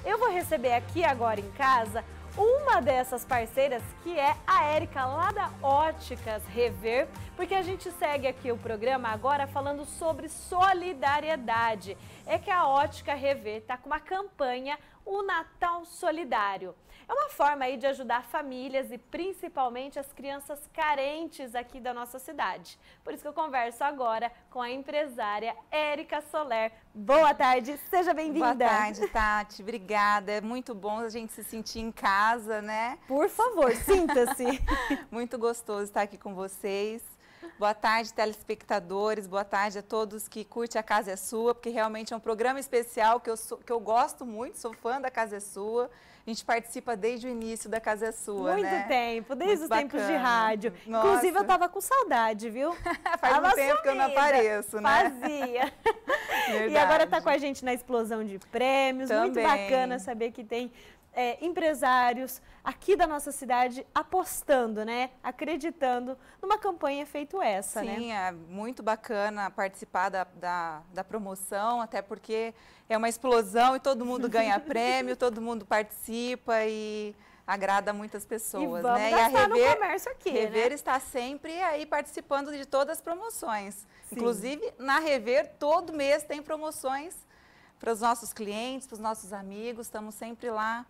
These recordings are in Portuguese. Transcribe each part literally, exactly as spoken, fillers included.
Eu vou receber aqui agora em casa uma dessas parceiras, que é a Érica, lá da Óticas Rever, porque a gente segue aqui o programa agora falando sobre solidariedade. É que a Ótica Rever está com uma campanha, o Natal Solidário. É uma forma aí de ajudar famílias e principalmente as crianças carentes aqui da nossa cidade. Por isso que eu converso agora com a empresária Érica Soler. Boa tarde, seja bem-vinda. Boa tarde, Tati. Obrigada. É muito bom a gente se sentir em casa, né? Por favor, sinta-se. Muito gostoso estar aqui com vocês. Boa tarde, telespectadores. Boa tarde a todos que curtem A Casa é Sua, porque realmente é um programa especial que eu, sou, que eu gosto muito, sou fã da Casa é Sua. A gente participa desde o início da Casa é Sua, Muito né? tempo, desde muito os tempos bacana. de rádio. Nossa. Inclusive, eu tava com saudade, viu? Faz tava um tempo sumida. que eu não apareço, né? Fazia. Verdade. E agora tá com a gente na explosão de prêmios. Também. Muito bacana saber que tem é, empresários aqui da nossa cidade apostando, né? Acreditando numa campanha feito essa, Sim, né? Sim, é muito bacana participar da, da, da promoção, até porque é uma explosão e todo mundo ganha prêmio, todo mundo participa e agrada muitas pessoas, e vamos né? gastar e a Rever, no comércio aqui, Rever né? está sempre aí participando de todas as promoções. Sim. Inclusive, na Rever, todo mês tem promoções para os nossos clientes, para os nossos amigos, estamos sempre lá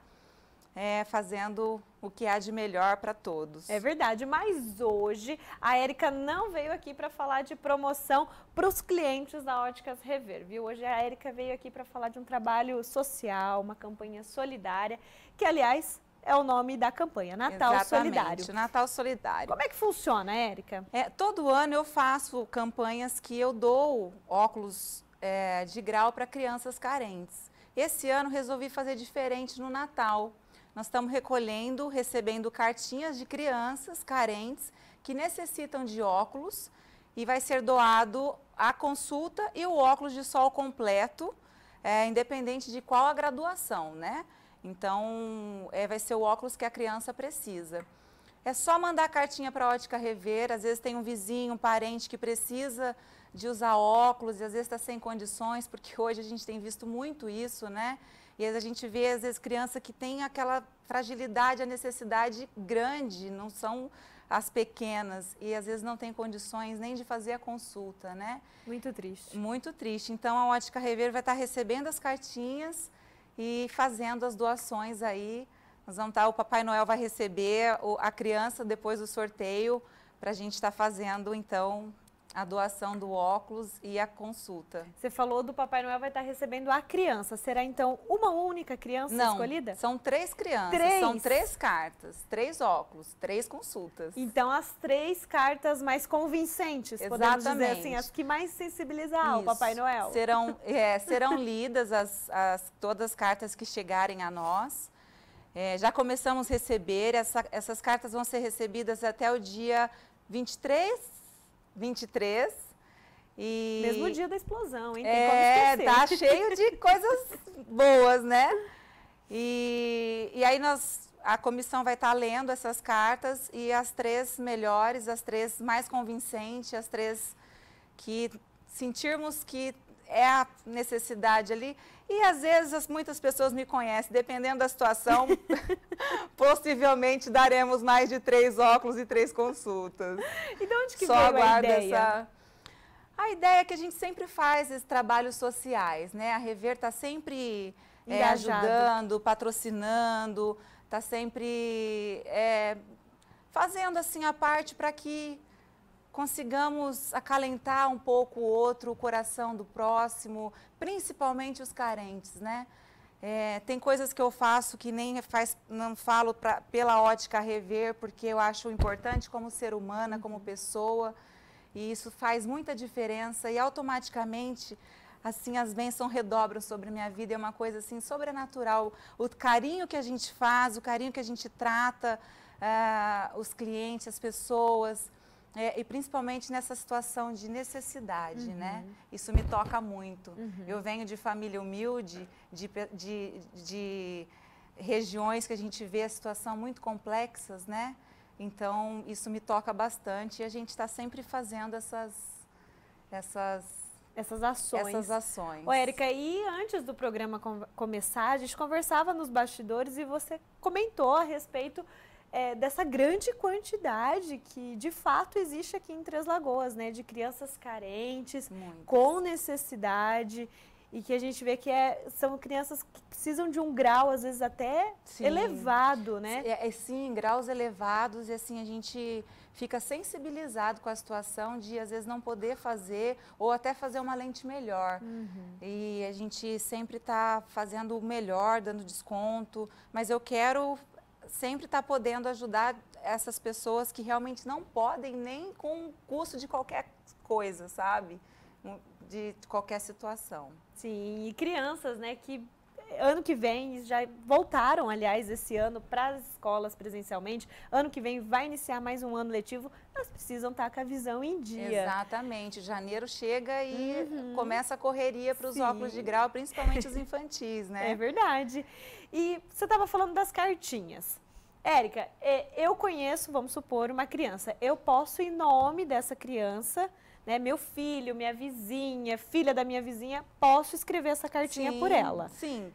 É, fazendo o que há de melhor para todos. É verdade, mas hoje a Érica não veio aqui para falar de promoção para os clientes da Óticas Rever, viu? Hoje a Érica veio aqui para falar de um trabalho social, uma campanha solidária, que aliás é o nome da campanha, Natal Exatamente, Solidário. Natal Solidário. Como é que funciona, Érica? É, todo ano eu faço campanhas que eu dou óculos é, de grau para crianças carentes. Esse ano resolvi fazer diferente no Natal. Nós estamos recolhendo, recebendo cartinhas de crianças carentes que necessitam de óculos e vai ser doado a consulta e o óculos de sol completo, é, independente de qual a graduação, né? Então, é, vai ser o óculos que a criança precisa. É só mandar a cartinha para a Ótica Rever, às vezes tem um vizinho, um parente que precisa de usar óculos e às vezes está sem condições, porque hoje a gente tem visto muito isso, né? E a gente vê, às vezes, criança que tem aquela fragilidade, a necessidade grande, não são as pequenas, e às vezes não tem condições nem de fazer a consulta, né? Muito triste. Muito triste. Então, a Ótica Rever vai estar recebendo as cartinhas e fazendo as doações aí. Nós vamos estar, o Papai Noel vai receber a criança depois do sorteio, para a gente estar fazendo, então, a doação do óculos e a consulta. Você falou do Papai Noel vai estar recebendo a criança. Será então uma única criança Não, escolhida? São três crianças, três. são três cartas, três óculos, três consultas. Então as três cartas mais convincentes, podemos dizer assim, as que mais sensibilizam o Papai Noel. Serão, é, serão lidas as, as, todas as cartas que chegarem a nós. É, já começamos a receber, essa, essas cartas vão ser recebidas até o dia vinte e três, vinte e três. E mesmo dia da explosão, hein? Tem é, como tá cheio de coisas boas, né? E, e aí nós, a comissão vai estar lendo essas cartas e as três melhores, as três mais convincentes, as três que sentirmos que é a necessidade ali. E às vezes as, muitas pessoas me conhecem, dependendo da situação, possivelmente daremos mais de três óculos e três consultas. E de onde que Só veio a ideia? Essa... A ideia é que a gente sempre faz esses trabalhos sociais, né? A Rever está sempre é, ajudando, patrocinando, está sempre é, fazendo assim a parte para que consigamos acalentar um pouco o outro, o coração do próximo, principalmente os carentes, né? É, tem coisas que eu faço que nem faz, não falo pra, pela Ótica Rever, porque eu acho importante como ser humana, uhum. como pessoa, e isso faz muita diferença e automaticamente, assim, as bênçãos redobram sobre a minha vida, é uma coisa assim sobrenatural. O carinho que a gente faz, o carinho que a gente trata uh, os clientes, as pessoas, é, e principalmente nessa situação de necessidade, uhum. né? Isso me toca muito. Uhum. Eu venho de família humilde, de, de, de regiões que a gente vê a situação muito complexas, né? Então, isso me toca bastante e a gente está sempre fazendo essas, essas essas ações. Essas ações. Ô, Érica, e antes do programa com começar, a gente conversava nos bastidores e você comentou a respeito é, dessa grande quantidade que de fato existe aqui em Três Lagoas, né? De crianças carentes, Muitas. com necessidade. E que a gente vê que é, são crianças que precisam de um grau, às vezes, até sim. elevado, né? É, é, sim, graus elevados e assim a gente fica sensibilizado com a situação de, às vezes, não poder fazer ou até fazer uma lente melhor. Uhum. E a gente sempre está fazendo o melhor, dando desconto, mas eu quero sempre estar tá podendo ajudar essas pessoas que realmente não podem nem com o custo de qualquer coisa, sabe? De qualquer situação. Sim, e crianças, né, que ano que vem já voltaram, aliás, esse ano para as escolas presencialmente. Ano que vem vai iniciar mais um ano letivo, elas precisam estar com a visão em dia. Exatamente, janeiro chega e uhum. começa a correria para os óculos de grau, principalmente os infantis, né? É verdade. E você estava falando das cartinhas. Érica, eu conheço, vamos supor, uma criança. Eu posso, em nome dessa criança, né, meu filho, minha vizinha, filha da minha vizinha, posso escrever essa cartinha sim, por ela? Sim,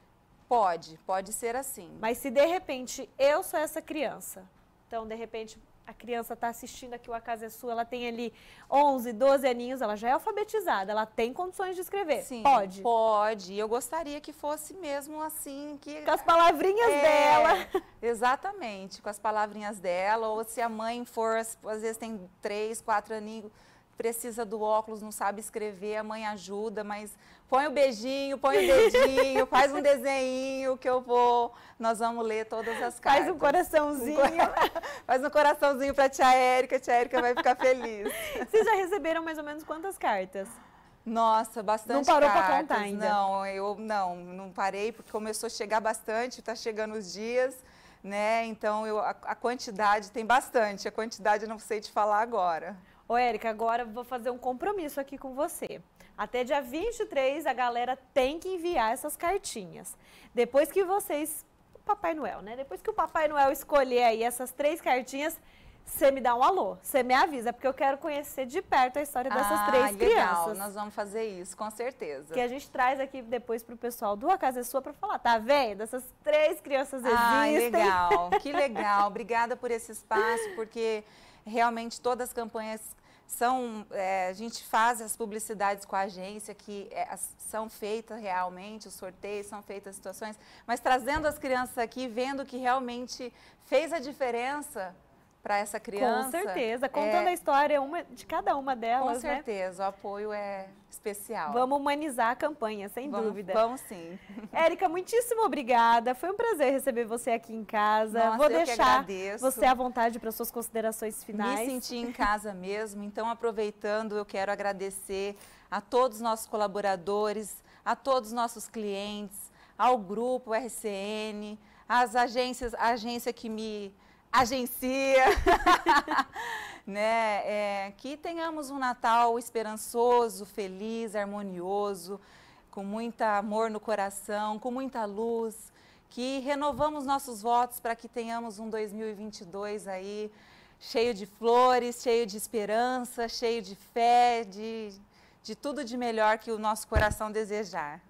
pode, pode ser assim. Mas se de repente eu sou essa criança, então de repente a criança está assistindo aqui o A Casa é Sua, ela tem ali onze, doze aninhos, ela já é alfabetizada, ela tem condições de escrever. Sim, pode? Pode. Eu gostaria que fosse mesmo assim. Que, com as palavrinhas é, dela. Exatamente, com as palavrinhas dela. Ou se a mãe for, às vezes tem três, quatro aninhos, precisa do óculos, não sabe escrever, a mãe ajuda, mas põe o beijinho, põe o dedinho, faz um desenho que eu vou, nós vamos ler todas as cartas. Faz um coraçãozinho. Faz um coraçãozinho para a tia Érica, a tia Érica vai ficar feliz. Vocês já receberam mais ou menos quantas cartas? Nossa, bastante Não parou cartas. para contar ainda? Não, eu não, não parei, porque começou a chegar bastante, está chegando os dias, né? Então, eu, a, a quantidade, tem bastante, a quantidade eu não sei te falar agora. Ô, Érica, agora eu vou fazer um compromisso aqui com você. Até dia vinte e três a galera tem que enviar essas cartinhas. Depois que vocês, o Papai Noel, né? Depois que o Papai Noel escolher aí essas três cartinhas, você me dá um alô, você me avisa, porque eu quero conhecer de perto a história dessas ah, três legal. crianças. Nós vamos fazer isso, com certeza. Que a gente traz aqui depois pro pessoal do A Casa é Sua para falar, tá vendo? Essas três crianças existem. Ah, legal, que legal. Obrigada por esse espaço, porque realmente todas as campanhas são, é, a gente faz as publicidades com a agência, que é, as, são feitas realmente, os sorteios são feitas as situações, mas trazendo as crianças aqui, vendo que realmente fez a diferença para essa criança. Com certeza, contando é, a história uma, de cada uma delas, com certeza, né? O apoio é especial. Vamos humanizar a campanha, sem vamos, dúvida. Vamos sim. Érica, muitíssimo obrigada, foi um prazer receber você aqui em casa. Nossa, Vou eu deixar que agradeço. você à vontade para suas considerações finais. Me senti em casa mesmo, então aproveitando, eu quero agradecer a todos os nossos colaboradores, a todos os nossos clientes, ao grupo R C N, às agências, a agência que me agencia, né? É, que tenhamos um Natal esperançoso, feliz, harmonioso, com muito amor no coração, com muita luz, que renovamos nossos votos para que tenhamos um dois mil e vinte e dois aí cheio de flores, cheio de esperança, cheio de fé, de, de tudo de melhor que o nosso coração desejar.